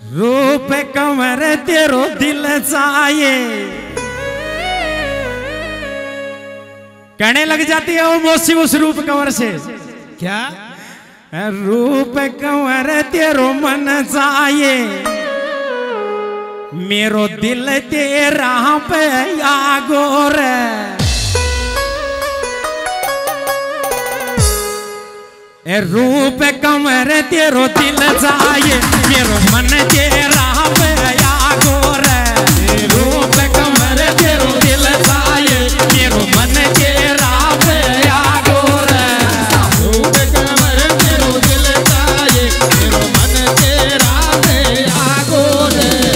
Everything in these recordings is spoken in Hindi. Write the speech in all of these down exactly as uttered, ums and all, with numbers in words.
रूप कंवर तेरो दिल चाहे कहने लग जाती है वो मौसी उस रूप कंवर से। क्या रूप कंवर तेरो मन चाहे मेरो दिल तेरा पे आगोर। रूप कंवर तेरो दिल चाहे मेरो मन तेरा पे आगोर। रूप कंवर तेरो दिल चाहे मेरो मन तेरा पे आगोर। रूप कंवर तेरो दिल चाहे मेरो मन तेरा पे आगोर।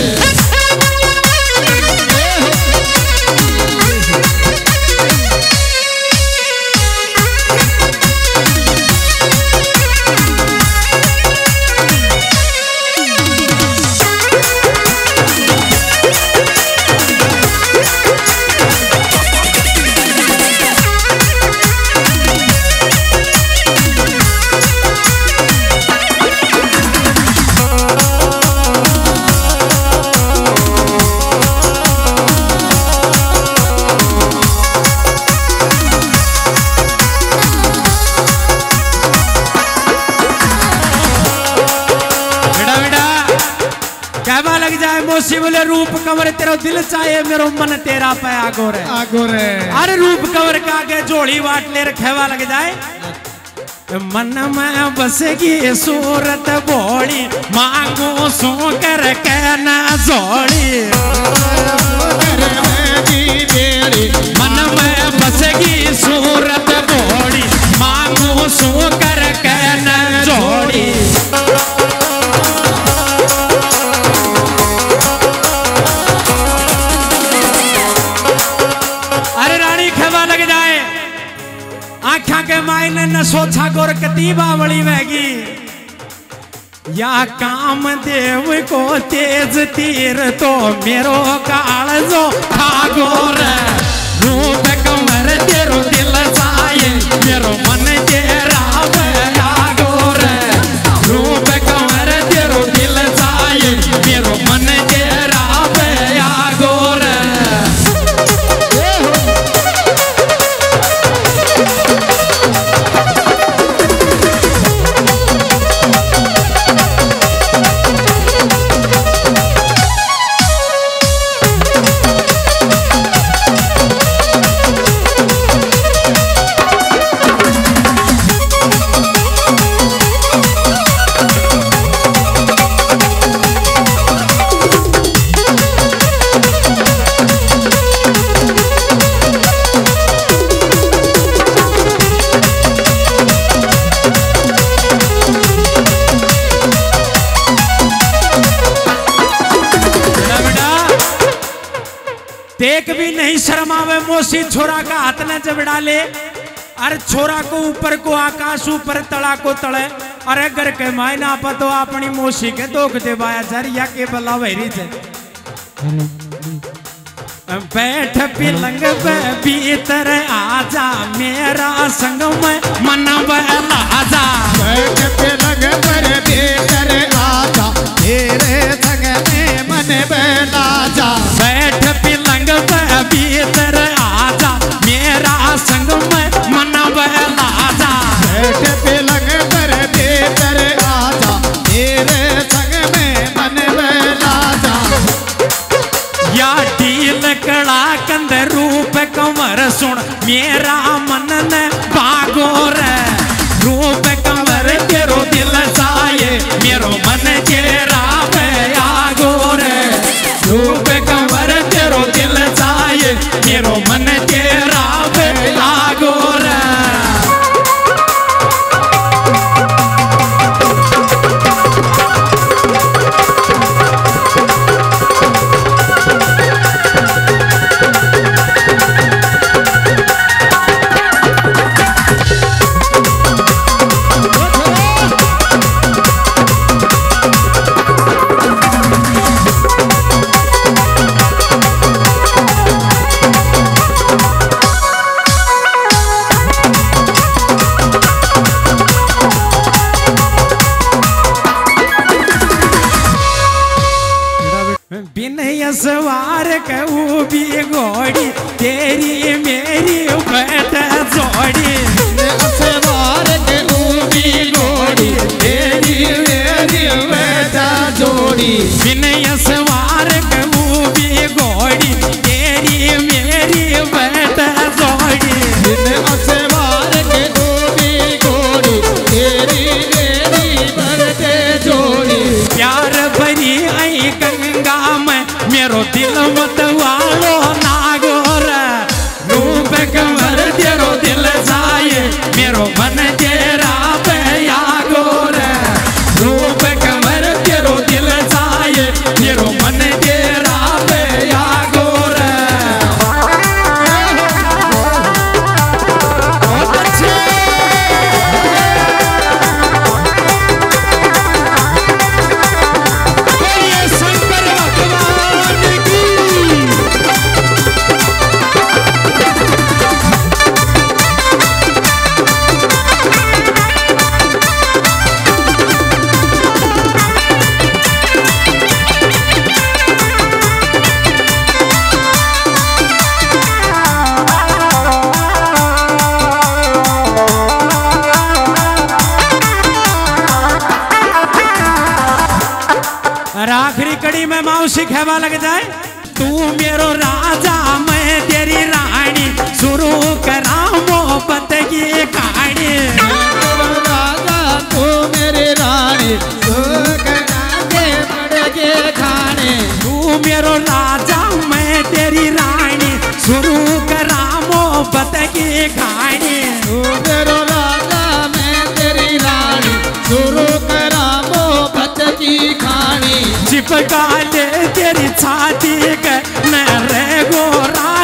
लग जाए मौसी बोले रूप कंवर तेरा दिल चाहे मेरो मन तेरा पे आगोर है आगोर है। अरे रूप कंवर का आगे जोड़ी वाट ले रखेवा लग जाए मन में बसेगी सूरत बोली मांगो सो कर कहना जोड़ी। मन में बसेगी सूरत बोली मांगो सो कर कहना जोड़ी। आख्या के मायने न सोचा गोर कतीबा बड़ी वैगी या काम देव को तेज तीर तो मेरो काल जो ठागोर। रूप कंवर तेरो दिल चाहे मेरो मन तेरा पे आगोर। रूप कंवर तेरो दिल चाहे मेरो मन तेरा पे आगोर। देख भी नहीं शर्मावे मौसी छोरा का हाथ न जबड़ा ले। अरे छोरा को ऊपर को आकाश ऊपर तड़ा को तड़े। अरे घर के मायना पर तो अपनी मौसी के दोख दे बाया जरिया के बला वही से बैठ पिलंग पे भीतर आजा मेरा संग में मन बहला आजा। बैठ पिलंग पर भीतर आजा तेरे संग में मन बहला जा। बैठ पिलंग पे भीतर आजा मेरा संग में मन बहला जा। बैठ पिलंग पर भीतर आजा तेरे संग में मन बहला जा। या डील कड़ा कंद रूप कंवर सुन मेरा मन न भागोर। रूप कंवर तेरो दिल चाहे मेरो मन तेरा पे आगोर। रूप कंवर तेरो दिल चाहे मेरो मन तेरा पे आगोर। बिनय सवार कहू भी घोड़ी तेरी मेरी बैठ जोड़ी सवार कहू भी घोड़ी तेरी मेरी बैठ जोड़ी बिनय सवार कहू भी घोड़ी तेरी मेरी बैठ जोड़ी बिनय सवार कहू भी घोड़ी तेरी मेरी बैठ जोड़ी प्यार भरी आई गंगा में मेरो दिल मत वालो नागोर रूप कमर तेरो दिल जाए मेरो मन तेरा बया गोर रूप कमर तेरो दिल जाए मेरो मन तेरा बया गोर बहुत अच्छे आखिरी कड़ी में मौसी खेवा लग जाए तू मेरो राजा मैं तेरी रानी शुरू करा मोहब्बत की कहानी राजा तू मेरी रानी तू करागे पड़गे खाने तू मेरो राजा मैं तेरी रानी शुरू करा मोहब्बत की कहानी तू मेरो राजा मैं तेरी रानी शुरू करा मोहब्बत की कहानी चिपका ले तेरी छाती के न रे गोरा